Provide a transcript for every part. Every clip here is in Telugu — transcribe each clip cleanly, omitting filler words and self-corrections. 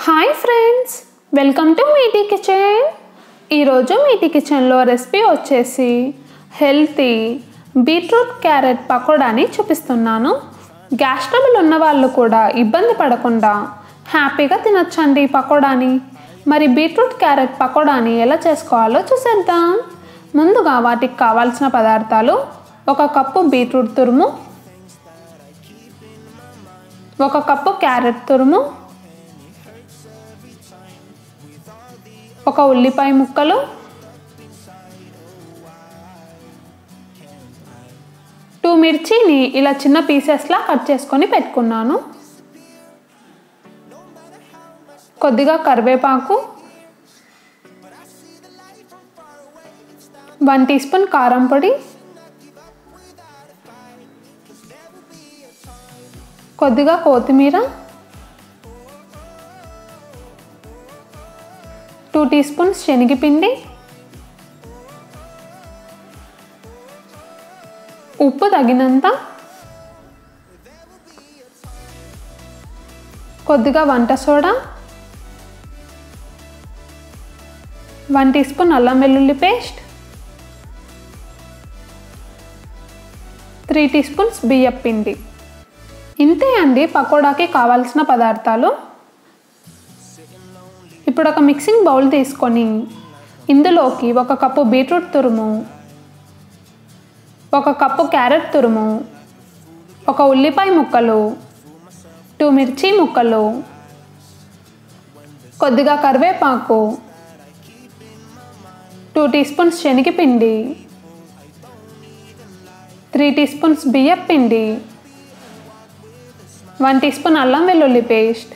Hi friends, welcome to Meeti kitchen. ఈరోజు మీటీ కిచెన్లో రెసిపీ వచ్చేసి హెల్తీ బీట్రూట్ క్యారెట్ పకోడాని చూపిస్తున్నాను. గ్యాస్ ట్రబుల్ ఉన్న వాళ్ళు కూడా ఇబ్బంది పడకుండా హ్యాపీగా తినొచ్చండి ఈ పకోడాని. మరి బీట్రూట్ క్యారెట్ పకోడాని ఎలా చేసుకోవాలో చూసేద్దాం. ముందుగా వాటికి కావాల్సిన పదార్థాలు: 1 కప్పు బీట్రూట్ తురుము, 1 కప్పు క్యారెట్ తురుము, 1 ఉల్లిపాయ ముక్కలు, 2 మిర్చిని ఇలా చిన్న పీసెస్లా కట్ చేసుకొని పెట్టుకున్నాను, కొద్దిగా కరివేపాకు, 1 టీ స్పూన్ కారం పొడి, కొద్దిగా కొత్తిమీర, 2 టీ స్పూన్స్ శనగపిండి, ఉప్పు తగినంత, కొద్దిగా వంట సోడా, 1 టీ స్పూన్ అల్లం వెల్లుల్లి పేస్ట్, 3 టీ స్పూన్స్ బియ్యం పిండి. ఇంతే అండి పకోడాకి కావాల్సిన పదార్థాలు. ఇప్పుడు ఒక మిక్సింగ్ బౌల్ తీసుకొని ఇందులోకి 1 కప్పు బీట్రూట్ తురుము, 1 కప్పు క్యారెట్ తురుము, 1 ఉల్లిపాయ ముక్కలు, 2 మిర్చి ముక్కలు, కొద్దిగా కరివేపాకు, 2 టీ స్పూన్స్ శనగపిండి, 3 టీ స్పూన్స్ బియ్యం పిండి, 1 టీ స్పూన్ అల్లం వెల్లుల్లి పేస్ట్,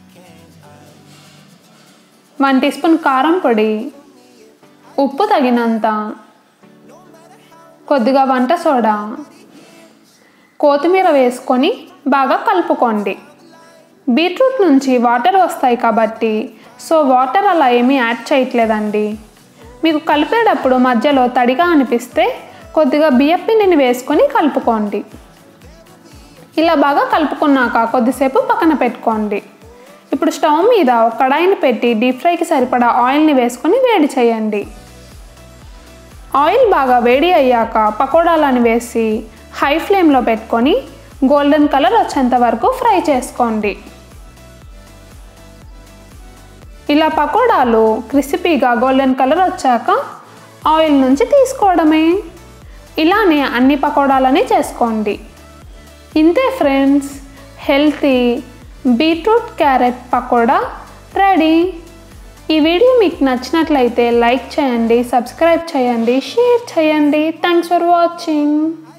1 టీ స్పూన్ కారం పొడి, ఉప్పు తగినంత, కొద్దిగా వంట సోడా, కొత్తిమీర వేసుకొని బాగా కలుపుకోండి. బీట్రూట్ నుంచి వాటర్ వస్తాయి కాబట్టి వాటర్ అలా ఏమీ యాడ్ చేయట్లేదండి. మీకు కలిపేటప్పుడు మధ్యలో తడిగా అనిపిస్తే కొద్దిగా బియ్యం పిండిని వేసుకొని కలుపుకోండి. ఇలా బాగా కలుపుకున్నాక కొద్దిసేపు పక్కన పెట్టుకోండి. ఇప్పుడు స్టవ్ మీద ఒక కడాయిని పెట్టి డీప్ ఫ్రైకి సరిపడా ఆయిల్ని వేసుకొని వేడి చేయండి. ఆయిల్ బాగా వేడి అయ్యాక పకోడాలను వేసి హై ఫ్లేమ్లో పెట్టుకొని గోల్డెన్ కలర్ వచ్చేంత వరకు ఫ్రై చేసుకోండి. ఇలా పకోడాలు క్రిస్పీగా గోల్డెన్ కలర్ వచ్చాక ఆయిల్ నుంచి తీసుకోవడమే. ఇలానే అన్ని పకోడాలని చేసుకోండి. ఇంతే friends, healthy beetroot carrot pakoda ready. ఈ వీడియో మీకు నచ్చినట్లయితే లైక్ చేయండి, సబ్స్క్రైబ్ చేయండి, షేర్ చేయండి. Thanks for watching.